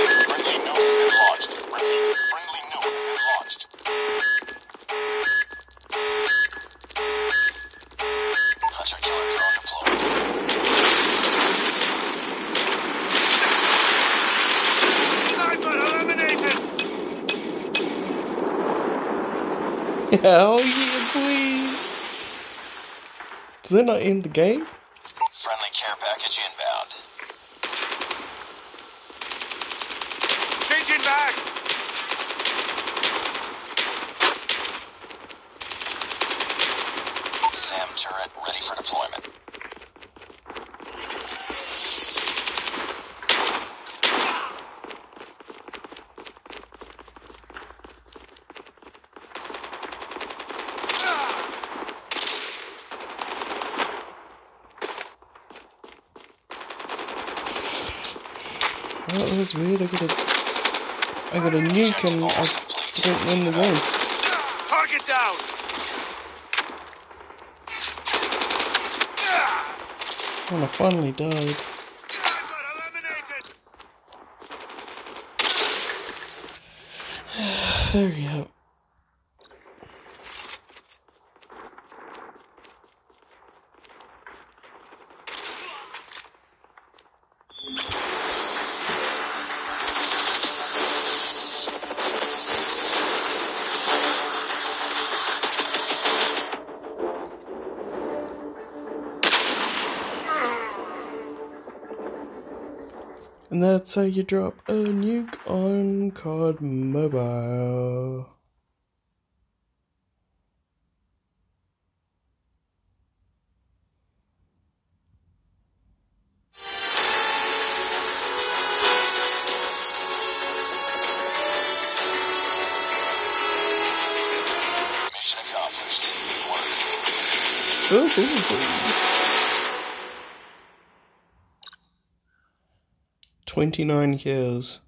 Friendly nuke has been launched. Repeat, friendly nuke has been launched. Hunter killer drone deployed. Hell yeah, boy! Is that not in the game? Friendly care package inbound. Changing back! SAM turret ready for deployment. Oh, that was weird. I got a nuke and I didn't win the game. Target down! And I finally died. Hurry up. And that's how you drop a nuke on COD Mobile. Mission accomplished. Good work. Ooh. 29 kills.